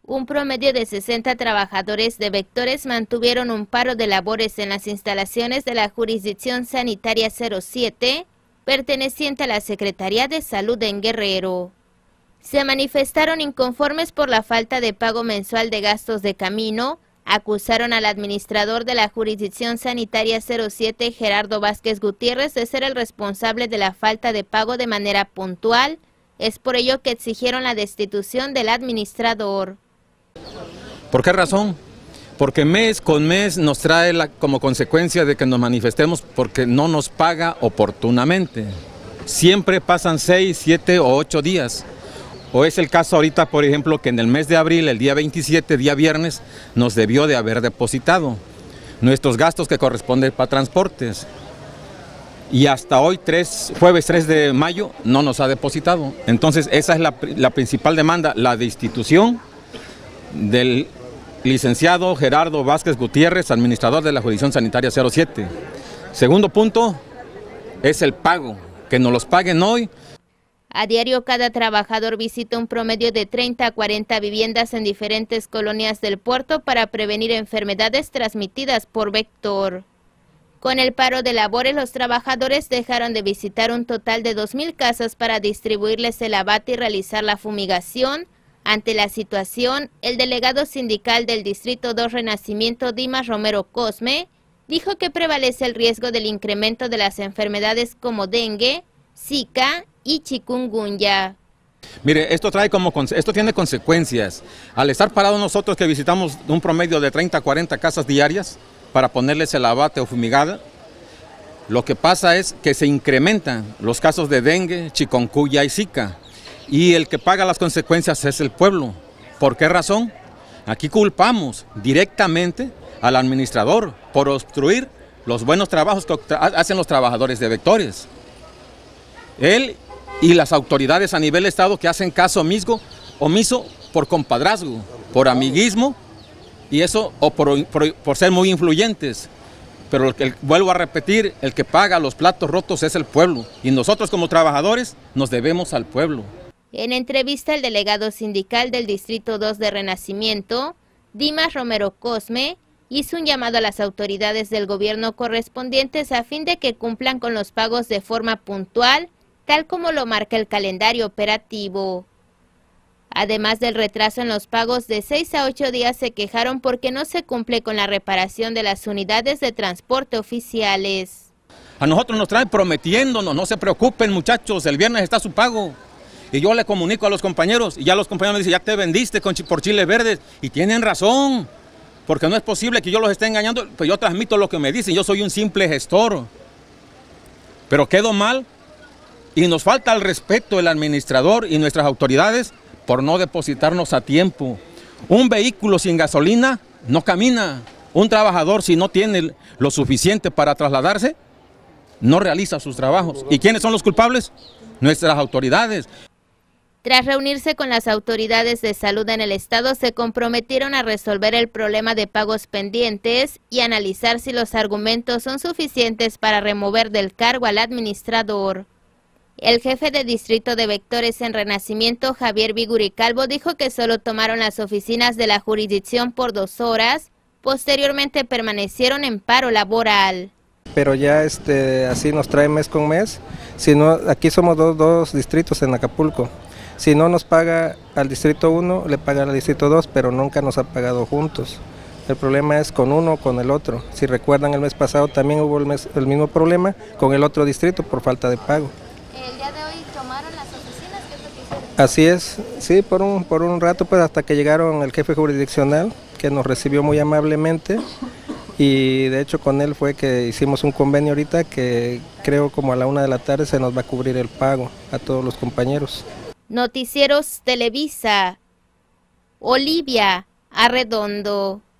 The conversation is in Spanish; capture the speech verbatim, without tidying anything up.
Un promedio de sesenta trabajadores de Vectores mantuvieron un paro de labores en las instalaciones de la Jurisdicción Sanitaria cero siete, perteneciente a la Secretaría de Salud en Guerrero. Se manifestaron inconformes por la falta de pago mensual de gastos de camino, acusaron al administrador de la Jurisdicción Sanitaria cero siete, Gerardo Vázquez Gutiérrez, de ser el responsable de la falta de pago de manera puntual. Es por ello que exigieron la destitución del administrador. ¿Por qué razón? Porque mes con mes nos trae la, como consecuencia de que nos manifestemos porque no nos paga oportunamente. Siempre pasan seis, siete o ocho días. O es el caso ahorita, por ejemplo, que en el mes de abril, el día veintisiete, día viernes, nos debió de haber depositado nuestros gastos que corresponden para transportes. Y hasta hoy, tres, jueves tres de mayo, no nos ha depositado. Entonces, esa es la, la principal demanda, la destitución del licenciado Gerardo Vázquez Gutiérrez, administrador de la Jurisdicción Sanitaria cero siete. Segundo punto es el pago, que nos los paguen hoy. A diario, cada trabajador visita un promedio de treinta a cuarenta viviendas en diferentes colonias del puerto para prevenir enfermedades transmitidas por vector. Con el paro de labores, los trabajadores dejaron de visitar un total de dos mil casas para distribuirles el abate y realizar la fumigación. Ante la situación, el delegado sindical del Distrito dos Renacimiento, Dimas Romero Cosme, dijo que prevalece el riesgo del incremento de las enfermedades como dengue, zika y chikungunya. Mire, esto trae como esto tiene consecuencias. Al estar parados nosotros que visitamos un promedio de treinta a cuarenta casas diarias para ponerles el abate o fumigada, lo que pasa es que se incrementan los casos de dengue, chikungunya y zika. Y el que paga las consecuencias es el pueblo. ¿Por qué razón? Aquí culpamos directamente al administrador por obstruir los buenos trabajos que hacen los trabajadores de Vectores. Él y las autoridades a nivel estado que hacen caso omiso, omiso por compadrazgo, por amiguismo y eso o por, por, por ser muy influyentes. Pero el que, vuelvo a repetir, el que paga los platos rotos es el pueblo y nosotros como trabajadores nos debemos al pueblo. En entrevista, el delegado sindical del Distrito dos de Renacimiento, Dimas Romero Cosme, hizo un llamado a las autoridades del gobierno correspondientes a fin de que cumplan con los pagos de forma puntual, tal como lo marca el calendario operativo. Además del retraso en los pagos de seis a ocho días, se quejaron porque no se cumple con la reparación de las unidades de transporte oficiales. A nosotros nos traen prometiéndonos, no se preocupen muchachos, el viernes está su pago. Y yo le comunico a los compañeros, y ya los compañeros me dicen, ya te vendiste con, por chiles verdes, y tienen razón, porque no es posible que yo los esté engañando, pues yo transmito lo que me dicen, yo soy un simple gestor. Pero quedo mal, y nos falta el respeto del administrador y nuestras autoridades por no depositarnos a tiempo. Un vehículo sin gasolina no camina, un trabajador si no tiene lo suficiente para trasladarse, no realiza sus trabajos. ¿Y quiénes son los culpables? Nuestras autoridades. Tras reunirse con las autoridades de salud en el estado, se comprometieron a resolver el problema de pagos pendientes y analizar si los argumentos son suficientes para remover del cargo al administrador. El jefe de distrito de Vectores en Renacimiento, Javier Viguri Calvo, dijo que solo tomaron las oficinas de la jurisdicción por dos horas, posteriormente permanecieron en paro laboral. Pero ya este, así nos trae mes con mes, si no, aquí somos dos, dos distritos en Acapulco. Si no nos paga al distrito uno, le paga al distrito dos, pero nunca nos ha pagado juntos. El problema es con uno o con el otro. Si recuerdan, el mes pasado también hubo el, mes, el mismo problema con el otro distrito por falta de pago. ¿El día de hoy tomaron las oficinas? ¿Qué es lo que hicieron? Así es, sí, por un, por un rato, pues hasta que llegaron el jefe jurisdiccional, que nos recibió muy amablemente. Y de hecho con él fue que hicimos un convenio ahorita que creo como a la una de la tarde se nos va a cubrir el pago a todos los compañeros. Noticieros Televisa, Olivia Arredondo.